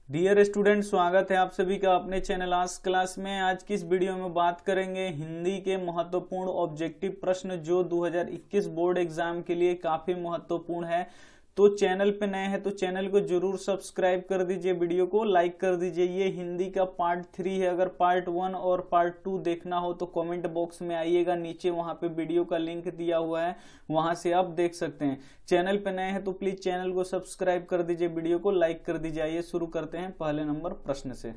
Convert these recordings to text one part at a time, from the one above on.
Dear student, स्वागत है आप सभी का अपने चैनल आज क्लास में। आज की इस वीडियो में बात करेंगे हिंदी के महत्वपूर्ण ऑब्जेक्टिव प्रश्न जो 2021 बोर्ड एग्जाम के लिए काफी महत्वपूर्ण है। तो चैनल पे नए हैं तो चैनल को जरूर सब्सक्राइब कर दीजिए, वीडियो को लाइक कर दीजिए। ये हिंदी का पार्ट 3 है। अगर पार्ट 1 और पार्ट 2 देखना हो तो कमेंट बॉक्स में आइएगा, नीचे वहां पे वीडियो का लिंक दिया हुआ है, वहां से आप देख सकते हैं। चैनल पे नए हैं तो प्लीज चैनल को सब्सक्राइब कर दीजिए, वीडियो को लाइक कर दीजिए। आइए शुरू करते हैं पहले नंबर प्रश्न से।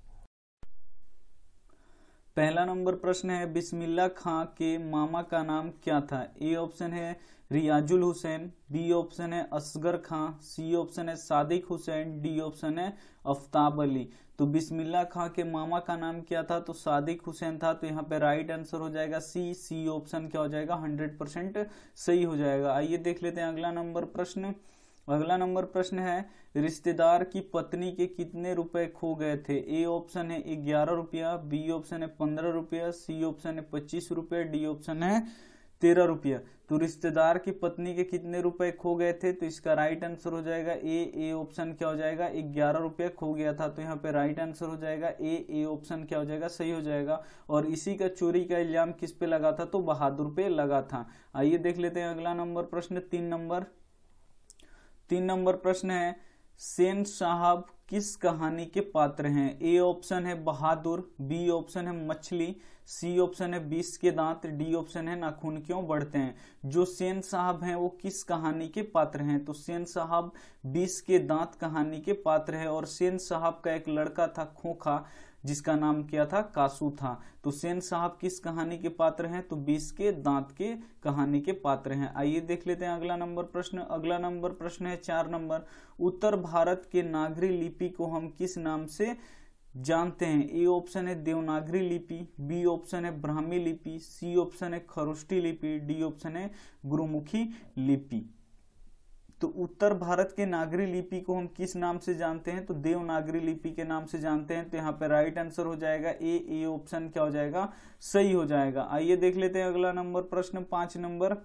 पहला नंबर प्रश्न है, बिस्मिल्लाह खां के मामा का नाम क्या था? ए ऑप्शन है रियाजुल हुसैन, बी ऑप्शन है असगर खां, सी ऑप्शन है सादिक हुसैन, डी ऑप्शन है अफ्ताब अली। तो बिस्मिल्लाह खां के मामा का नाम क्या था? तो सादिक हुसैन था। तो यहाँ पे राइट आंसर हो जाएगा सी ऑप्शन क्या हो जाएगा? 100% सही हो जाएगा। आइए देख लेते हैं अगला नंबर प्रश्न। अगला नंबर प्रश्न है, रिश्तेदार की पत्नी के कितने रुपए खो गए थे? ए ऑप्शन है 11 रुपया, बी ऑप्शन है 15 रुपया, सी ऑप्शन है 25 रुपया, डी ऑप्शन है 13 रुपया। तो रिश्तेदार की पत्नी के कितने रुपए खो गए थे? तो इसका राइट आंसर हो जाएगा ए ऑप्शन क्या हो जाएगा? 11 रुपया खो गया था। तो यहाँ पे राइट आंसर हो जाएगा ए ऑप्शन क्या हो जाएगा? सही हो जाएगा। और इसी का चोरी का इल्जाम किस पे लगा था? तो बहादुर पे लगा था। आइए देख लेते हैं अगला नंबर प्रश्न। तीन नंबर प्रश्न है, सेन साहब किस कहानी के पात्र हैं? ए ऑप्शन है बहादुर, बी ऑप्शन है मछली, सी ऑप्शन है 20 के दांत, डी ऑप्शन है नाखून क्यों बढ़ते हैं। जो सेन साहब हैं वो किस कहानी के पात्र हैं? तो सेन साहब 20 के दांत कहानी के पात्र है। और सेन साहब का एक लड़का था खोखा, जिसका नाम क्या था? कासू था। तो सेन साहब किस कहानी के पात्र हैं? तो 20 के दांत के कहानी के पात्र हैं। आइए देख लेते हैं अगला नंबर प्रश्न। अगला नंबर प्रश्न है 4 नंबर, उत्तर भारत के नागरी लिपि को हम किस नाम से जानते हैं? ए ऑप्शन है देवनागरी लिपि, बी ऑप्शन है ब्राह्मी लिपि, सी ऑप्शन है खरोष्टी लिपि, डी ऑप्शन है गुरुमुखी लिपि। तो उत्तर भारत के नागरी लिपि को हम किस नाम से जानते हैं? तो देवनागरी लिपि के नाम से जानते हैं। तो यहाँ पे राइट आंसर हो जाएगा ए ऑप्शन क्या हो जाएगा? सही हो जाएगा। आइए देख लेते हैं अगला नंबर प्रश्न। 5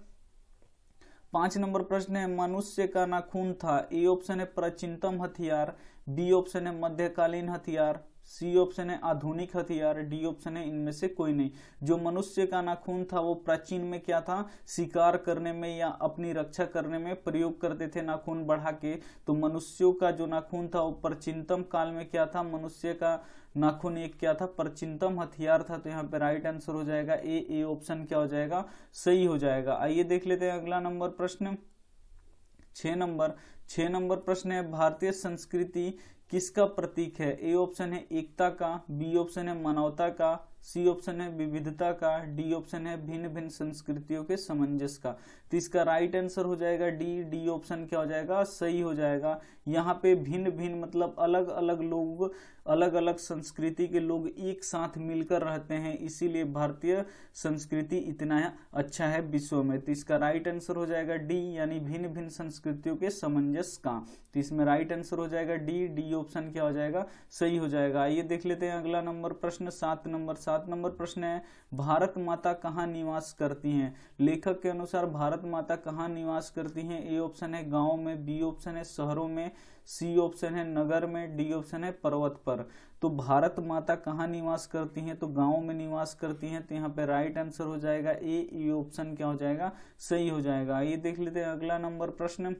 नंबर प्रश्न है, मनुष्य का नाखून था। ए ऑप्शन है प्राचीनतम हथियार, बी ऑप्शन है मध्यकालीन हथियार, सी ऑप्शन है आधुनिक हथियार, डी ऑप्शन है इनमें से कोई नहीं। जो मनुष्य का नाखून था वो प्राचीन में क्या था? शिकार करने में या अपनी रक्षा करने में प्रयोग करते थे नाखून बढ़ा के। तो मनुष्यों का जो नाखून था वो प्राचीनतम काल में क्या था? मनुष्य का नाखून एक क्या था? प्राचीनतम हथियार था। तो यहाँ पे राइट आंसर हो जाएगा ए ऑप्शन क्या हो जाएगा? सही हो जाएगा। आइए देख लेते हैं अगला नंबर प्रश्न। 6 नंबर प्रश्न है, भारतीय संस्कृति किसका प्रतीक है? ए ऑप्शन है एकता का, बी ऑप्शन है मानवता का, सी ऑप्शन है विविधता का, डी ऑप्शन है भिन्न भिन्न संस्कृतियों के सामंजस्य का। तो इसका राइट आंसर हो जाएगा डी ऑप्शन क्या हो जाएगा? सही हो जाएगा। यहाँ पे भिन्न भिन्न मतलब अलग अलग लोग, अलग अलग संस्कृति के लोग एक साथ मिलकर रहते हैं, इसीलिए भारतीय संस्कृति इतना अच्छा है विश्व में। तो इसका राइट आंसर हो जाएगा डी, यानी भिन्न भिन्न संस्कृतियों के सामंजस्य का। तो इसमें राइट आंसर हो जाएगा डी ऑप्शन क्या हो जाएगा? सही हो जाएगा। आइए देख लेते हैं अगला नंबर प्रश्न। 7 नंबर प्रश्न है, भारत माता कहाँ निवास करती हैं? लेखक के अनुसार भारत माता कहाँ निवास करती हैं? ए ऑप्शन है गांव में, बी ऑप्शन है शहरों में, सी ऑप्शन है नगर में, डी ऑप्शन है पर्वत पर। तो भारत माता कहाँ निवास करती हैं? तो गांव में निवास करती हैं। तो यहाँ पे राइट आंसर हो जाएगा ए ऑप्शन क्या हो जाएगा? सही हो जाएगा। आइए देख लेते हैं अगला नंबर प्रश्न।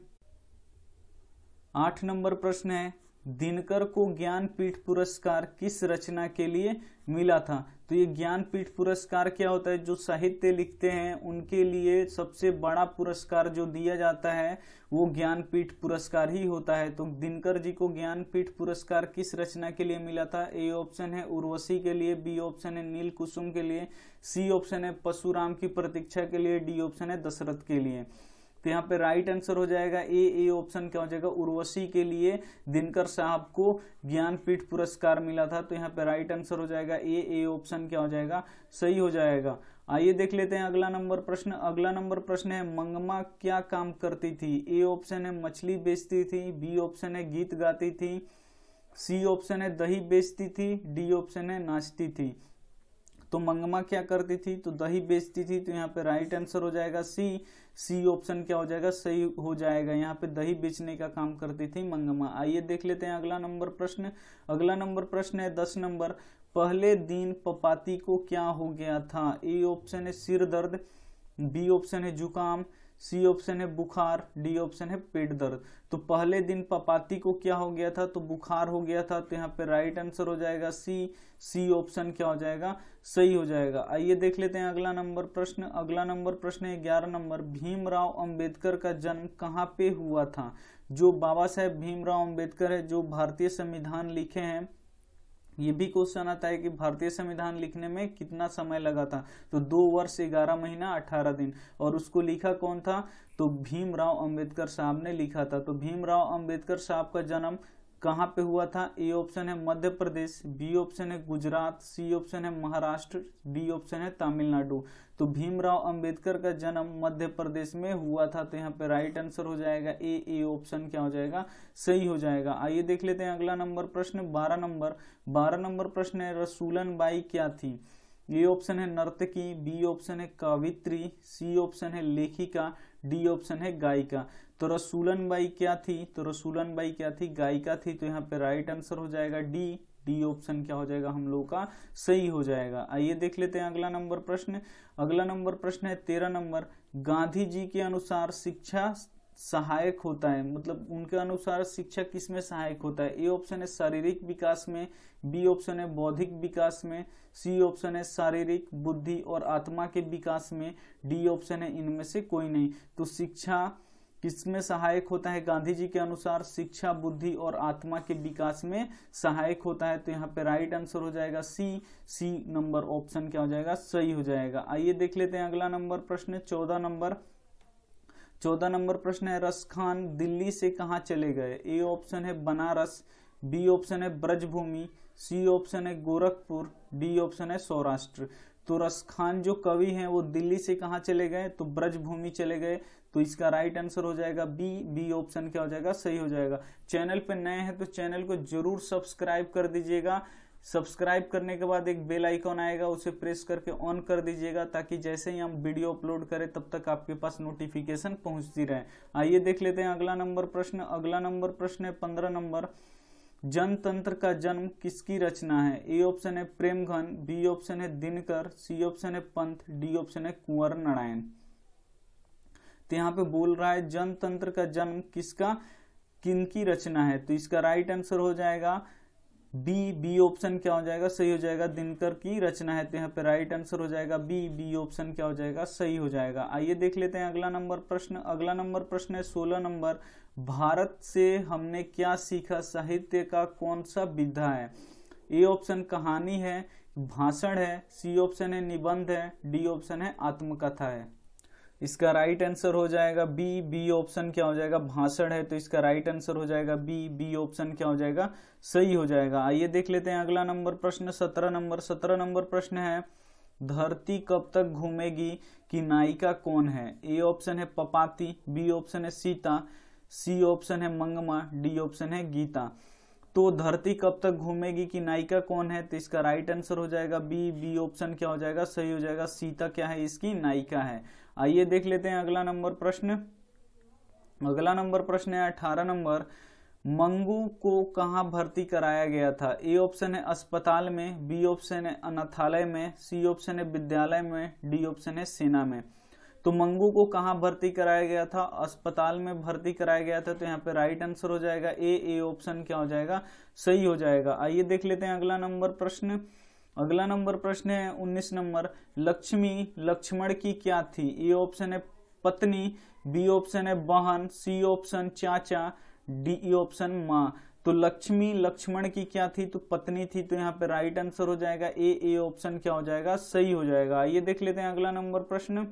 8 नंबर प्रश्न है, दिनकर को ज्ञानपीठ पुरस्कार किस रचना के लिए मिला था? तो ये ज्ञानपीठ पुरस्कार क्या होता है? जो साहित्य लिखते हैं उनके लिए सबसे बड़ा पुरस्कार जो दिया जाता है वो ज्ञानपीठ पुरस्कार ही होता है। तो दिनकर जी को ज्ञानपीठ पुरस्कार किस रचना के लिए मिला था? ए ऑप्शन है उर्वशी के लिए, बी ऑप्शन है नील कुसुम के लिए, सी ऑप्शन है परशुराम की प्रतीक्षा के लिए, डी ऑप्शन है दशरथ के लिए। तो यहाँ पे राइट आंसर हो जाएगा ए ऑप्शन क्या हो जाएगा? उर्वशी के लिए दिनकर साहब को ज्ञानपीठ पुरस्कार मिला था। तो यहाँ पे राइट आंसर हो जाएगा ए ऑप्शन क्या हो जाएगा? सही हो जाएगा। आइए देख लेते हैं अगला नंबर प्रश्न। अगला नंबर प्रश्न है, मंगमा क्या काम करती थी? ए ऑप्शन है मछली बेचती थी, बी ऑप्शन है गीत गाती थी, सी ऑप्शन है दही बेचती थी, डी ऑप्शन है नाचती थी। तो मंगमा क्या करती थी, तो दही बेचती थी, तो यहाँ पे राइट आंसर हो जाएगा सी ऑप्शन क्या हो जाएगा, सही हो जाएगा। यहाँ पे दही बेचने का काम करती थी मंगमा। आइए देख लेते हैं अगला नंबर प्रश्न। अगला नंबर प्रश्न है 10 नंबर, पहले दिन पपाती को क्या हो गया था। ए ऑप्शन है सिर दर्द, बी ऑप्शन है जुकाम, सी ऑप्शन है बुखार, डी ऑप्शन है पेट दर्द। तो पहले दिन पपाती को क्या हो गया था, तो बुखार हो गया था, तो यहाँ पे राइट आंसर हो जाएगा सी ऑप्शन क्या हो जाएगा, सही हो जाएगा। आइए देख लेते हैं अगला नंबर प्रश्न। अगला नंबर प्रश्न है 11 नंबर, भीमराव अंबेडकर का जन्म कहाँ पे हुआ था। जो बाबा साहेब भीमराव अंबेडकर है, जो भारतीय संविधान लिखे हैं, ये भी क्वेश्चन आता है कि भारतीय संविधान लिखने में कितना समय लगा था, तो 2 वर्ष 11 महीना 18 दिन। और उसको लिखा कौन था, तो भीमराव अंबेडकर साहब ने लिखा था। तो भीमराव अंबेडकर साहब का जन्म कहाँ पे हुआ था। ए ऑप्शन है मध्य प्रदेश, बी ऑप्शन है गुजरात, सी ऑप्शन है महाराष्ट्र, डी ऑप्शन है तमिलनाडु। तो भीमराव अंबेडकर का जन्म मध्य प्रदेश में हुआ था, तो यहाँ पे राइट आंसर हो जाएगा ए ऑप्शन क्या हो जाएगा, सही हो जाएगा। आइए देख लेते हैं अगला नंबर प्रश्न 12 नंबर। 12 नंबर प्रश्न है रसूलन बाई क्या थी। ए ऑप्शन है नर्तकी, बी ऑप्शन है कवित्री, सी ऑप्शन है लेखिका, डी ऑप्शन है गायिका। तो रसूलन बाई क्या थी, तो रसूलन बाई क्या थी, गायिका थी। तो यहाँ पे राइट आंसर हो जाएगा डी ऑप्शन क्या हो जाएगा हम लोगों का, सही हो जाएगा। आइए देख लेते हैं अगला नंबर प्रश्न। अगला नंबर प्रश्न है 13 नंबर, गांधी जी के अनुसार शिक्षा सहायक होता है, मतलब उनके अनुसार शिक्षा किसमें सहायक होता है। ए ऑप्शन है शारीरिक विकास में, बी ऑप्शन है बौद्धिक विकास में, सी ऑप्शन है शारीरिक बुद्धि और आत्मा के विकास में, डी ऑप्शन है इनमें से कोई नहीं। तो शिक्षा किसमें सहायक होता है, गांधी जी के अनुसार शिक्षा बुद्धि और आत्मा के विकास में सहायक होता है। तो यहाँ पे राइट आंसर हो जाएगा सी नंबर ऑप्शन क्या हो जाएगा, सही हो जाएगा। आइए देख लेते हैं अगला नंबर प्रश्न 14 नंबर। 14 नंबर प्रश्न है रसखान दिल्ली से कहाँ चले गए। ए ऑप्शन है बनारस, बी ऑप्शन है ब्रजभूमि, सी ऑप्शन है गोरखपुर, डी ऑप्शन है सौराष्ट्र। तो रसखान जो कवि हैं वो दिल्ली से कहाँ चले गए, तो ब्रजभूमि चले गए। तो इसका राइट आंसर हो जाएगा बी ऑप्शन क्या हो जाएगा, सही हो जाएगा। चैनल पे नए हैं तो चैनल को जरूर सब्सक्राइब कर दीजिएगा। सब्सक्राइब करने के बाद एक बेल आइकॉन आएगा, उसे प्रेस करके ऑन कर दीजिएगा, ताकि जैसे ही हम वीडियो अपलोड करें तब तक आपके पास नोटिफिकेशन पहुंचती रहे। आइए देख लेते हैं अगला नंबर प्रश्न। अगला नंबर प्रश्न है 15 नंबर, जनतंत्र का जन्म किसकी रचना है। ए ऑप्शन है प्रेमघन, बी ऑप्शन है दिनकर, सी ऑप्शन है पंत, डी ऑप्शन है कुंवर नारायण। तो यहाँ पे बोल रहा है जनतंत्र का जन्म किनकी रचना है। तो इसका राइट आंसर हो जाएगा बी ऑप्शन क्या हो जाएगा, सही हो जाएगा, दिनकर की रचना है। तो यहाँ पे राइट आंसर हो जाएगा बी ऑप्शन क्या हो जाएगा, सही हो जाएगा। आइए देख लेते हैं अगला नंबर प्रश्न। अगला नंबर प्रश्न है 16 नंबर, भारत से हमने क्या सीखा साहित्य का कौन सा विधा है। ए ऑप्शन कहानी है, भाषण है, सी ऑप्शन है निबंध है, डी ऑप्शन है आत्मकथा है। इसका राइट आंसर हो जाएगा बी ऑप्शन क्या हो जाएगा, भाषण है। तो इसका राइट आंसर हो जाएगा बी ऑप्शन क्या हो जाएगा, सही हो जाएगा। आइए देख लेते हैं अगला नंबर प्रश्न 17 नंबर। 17 नंबर प्रश्न है धरती कब तक घूमेगी की नायिका कौन है। ए ऑप्शन है पपाती, बी ऑप्शन है सीता, सी ऑप्शन है मंगमा, डी ऑप्शन है गीता। तो धरती कब तक घूमेगी की नायिका कौन है। तो इसका राइट आंसर हो जाएगा बी ऑप्शन क्या हो जाएगा, सही हो जाएगा, सीता क्या है इसकी नायिका है। आइए देख लेते हैं अगला नंबर प्रश्न। अगला नंबर प्रश्न है 18 नंबर, मंगू को कहाँ भर्ती कराया गया था। ए ऑप्शन है अस्पताल में, बी ऑप्शन है अनाथालय में, सी ऑप्शन है विद्यालय में, डी ऑप्शन है सेना में। तो मंगू को कहाँ भर्ती कराया गया था, अस्पताल में भर्ती कराया गया था। तो यहाँ पे राइट आंसर हो जाएगा ए ऑप्शन क्या हो जाएगा, सही हो जाएगा। आइए देख लेते हैं अगला नंबर प्रश्न। अगला नंबर प्रश्न है 19 नंबर, लक्ष्मी लक्ष्मण की क्या थी। ए ऑप्शन है पत्नी, बी ऑप्शन है बहन, सी ऑप्शन चाचा, डी ऑप्शन माँ। तो लक्ष्मी लक्ष्मण की क्या थी, तो पत्नी थी। तो यहाँ पे राइट आंसर हो जाएगा ए ऑप्शन क्या हो जाएगा, सही हो जाएगा। आइए देख लेते हैं अगला नंबर प्रश्न।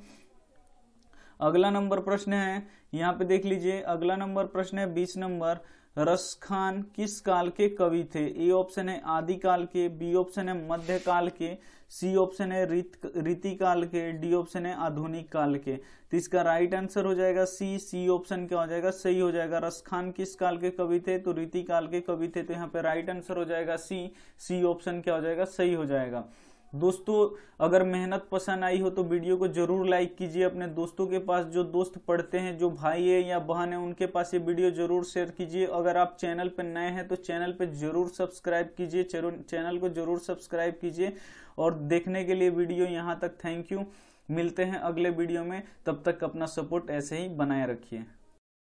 अगला नंबर प्रश्न है, यहाँ पे देख लीजिए, अगला नंबर प्रश्न है 20 नंबर, रसखान किस काल के कवि थे। ए ऑप्शन है आदिकाल के, बी ऑप्शन है मध्यकाल के, सी ऑप्शन है रीतिकाल के, डी ऑप्शन है आधुनिक काल के। तो इसका राइट आंसर हो जाएगा सी ऑप्शन क्या हो जाएगा, सही हो जाएगा। रसखान किस काल के कवि थे, तो रीतिकाल के कवि थे। तो यहाँ पे राइट आंसर हो जाएगा सी ऑप्शन क्या हो जाएगा, सही हो जाएगा। दोस्तों अगर मेहनत पसंद आई हो तो वीडियो को जरूर लाइक कीजिए, अपने दोस्तों के पास, जो दोस्त पढ़ते हैं, जो भाई है या बहन है, उनके पास ये वीडियो जरूर शेयर कीजिए। अगर आप चैनल पर नए हैं तो चैनल पर जरूर सब्सक्राइब कीजिए, चैनल को जरूर सब्सक्राइब कीजिए। और देखने के लिए वीडियो यहाँ तक थैंक यू। मिलते हैं अगले वीडियो में, तब तक अपना सपोर्ट ऐसे ही बनाए रखिए।